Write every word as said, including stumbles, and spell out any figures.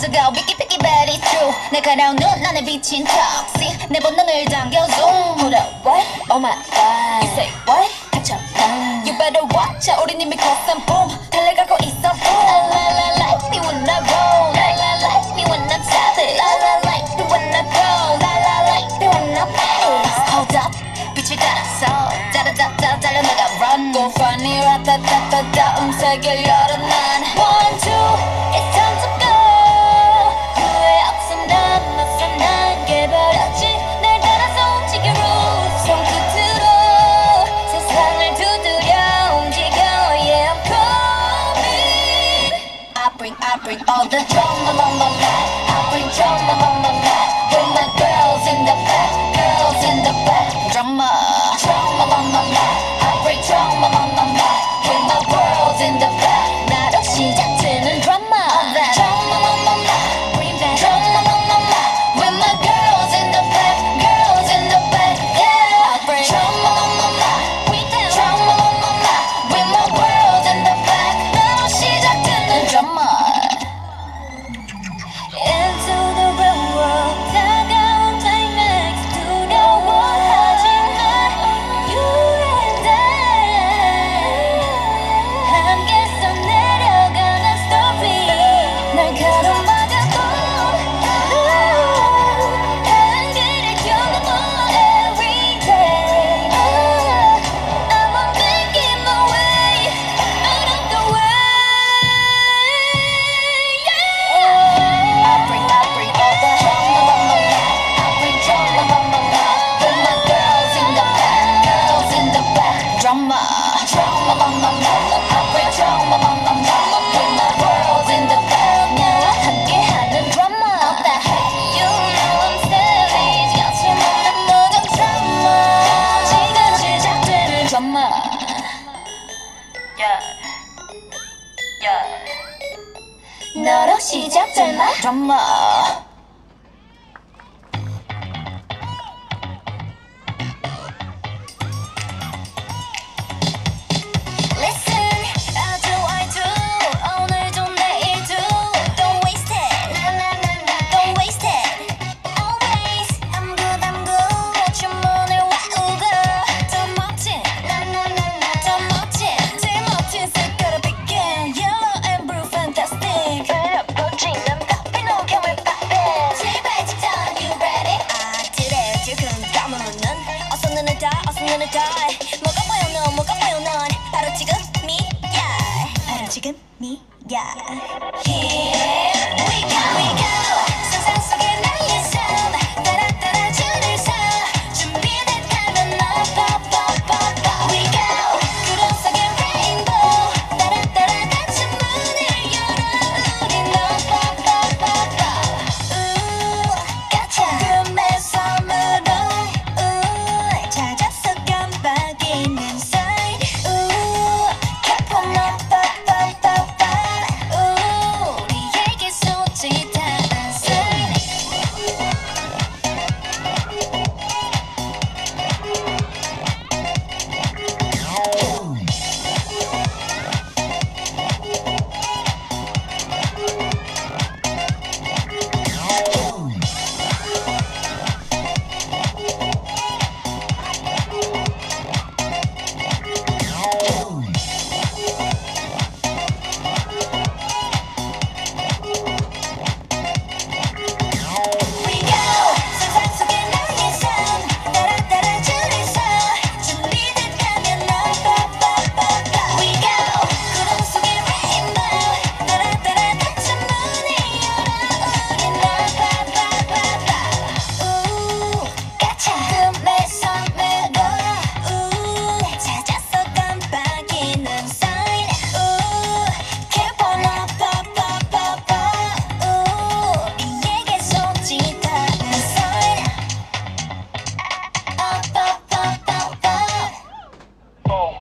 go picky picky but it's true 내가 나온 눈 안에 비친 toxic 내 본능을 당겨 zoom Hold up what? Oh my god You say what? 닥쳐 You better watch out 우린 이미 cross and boom 달려가고 있어 boom La la like me when I roll La la like me when I'm savage La la like me when I go La la like me when I'm bad Hold up 빛을 따라서 따라따따 달려나가 run Go find me 라따따따따 음색을 열어 난 One two It's time to go 후회 없어 난 맞서 나게 버렸지 날 따라서 움직여 roots 손끝으로 세상을 두드려 움직여 Yeah I'm coming I bring I bring all the drama on my back I bring drama on my back With my girls in the back Girls in the back Drama Drama on my back I bring drama on my back With my girls in the back 나로 시작되는 drama Drama on my back Bring that drama on my back With my girls in the back Girls in the back Yeah I bring drama on my back Bring that drama on my back With my girls in the back 나로 시작되는 drama Into the real world 다가온 climax 두려워하지마 You and I 함께 써내려가는 story 날 가로막아도 한길을 겨누고 every day I'm on making my way out of the way I bring, I bring all the drama on my back I bring drama on my back With my girls in the back Girls in the back Drama Drama on my back I bring drama on my back With my girls in the back 나와 함께하는 drama All the hate You know I'm savage 거침없는 모든 drama 지금 시작되는 drama Yeah Yeah 너로 시작될 마 drama Listen, I do, I do. 오늘도 내일도 Don't waste it. Don't waste it. Always, I'm good, I'm good. 주문을 외우고 더 멋진, 더 멋진, 제일 멋진 색깔을 begin. Yellow and blue, fantastic. 불어퍼지는 커피 녹음을 poppin'. 제발 직전, you ready? 아들의 두근감은 묻는 어서 눈을 다, 어서 눈을 다. 뭐가 보여 넌, 뭐가 보여 넌. 바로 지금이야 바로 지금이야